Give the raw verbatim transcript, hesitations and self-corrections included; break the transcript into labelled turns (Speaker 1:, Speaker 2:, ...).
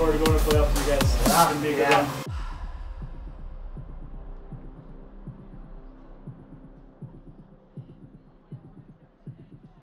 Speaker 1: forward to going to playoffs with you guys. It's going to be a good
Speaker 2: Yeah.
Speaker 1: one.